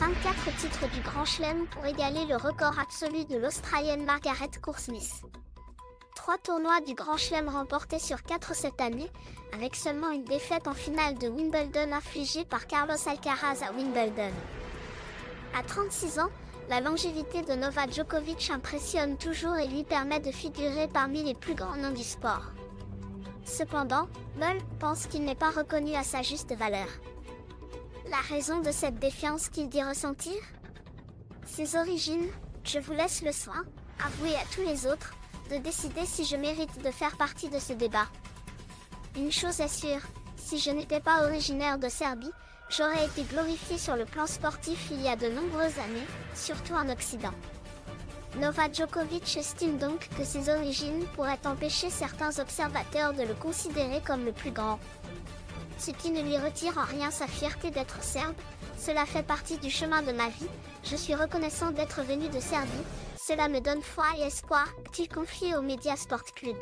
24 titres du Grand Chelem pour égaler le record absolu de l'Australienne Margaret Court-Smith. 3 tournois du Grand Chelem remportés sur 4 cette année, avec seulement une défaite en finale de Wimbledon infligée par Carlos Alcaraz à Wimbledon. À 36 ans, la longévité de Novak Djokovic impressionne toujours et lui permet de figurer parmi les plus grands noms du sport. Cependant, Moll pense qu'il n'est pas reconnu à sa juste valeur. La raison de cette défiance qu'il dit ressentir? Ses origines, je vous laisse le soin, avoué à tous les autres, de décider si je mérite de faire partie de ce débat. Une chose est sûre, si je n'étais pas originaire de Serbie, j'aurais été glorifié sur le plan sportif il y a de nombreuses années, surtout en Occident. Novak Djokovic estime donc que ses origines pourraient empêcher certains observateurs de le considérer comme le plus grand. Ce qui ne lui retire en rien sa fierté d'être serbe, cela fait partie du chemin de ma vie, je suis reconnaissant d'être venu de Serbie, cela me donne foi et espoir, a-t-il confié au Media Sport Club.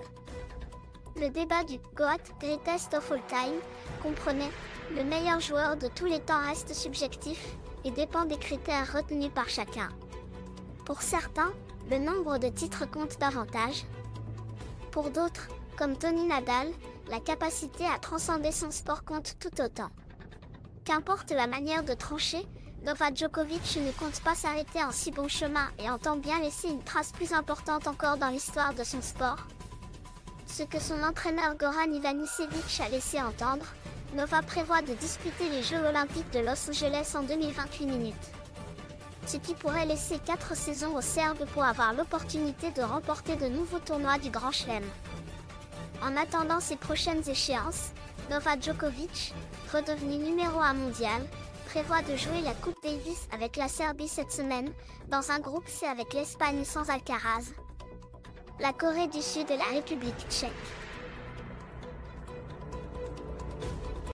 Le débat du GOAT, Greatest of All Time, comprenait « le meilleur joueur de tous les temps reste subjectif et dépend des critères retenus par chacun ». Pour certains, le nombre de titres compte davantage. Pour d'autres, comme Tony Nadal, la capacité à transcender son sport compte tout autant. Qu'importe la manière de trancher, Novak Djokovic ne compte pas s'arrêter en si bon chemin et entend bien laisser une trace plus importante encore dans l'histoire de son sport. Ce que son entraîneur Goran Ivanisevic a laissé entendre, Novak prévoit de disputer les Jeux Olympiques de Los Angeles en 2028 minutes. Ce qui pourrait laisser 4 saisons aux Serbes pour avoir l'opportunité de remporter de nouveaux tournois du Grand Chelem. En attendant ces prochaines échéances, Novak Djokovic, redevenu numéro 1 mondial, prévoit de jouer la Coupe Davis avec la Serbie cette semaine, dans un groupe C avec l'Espagne sans Alcaraz, la Corée du Sud et la République tchèque.